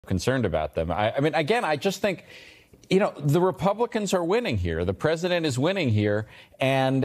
concerned about them. I mean, again, I just think, the Republicans are winning here. The president is winning here. And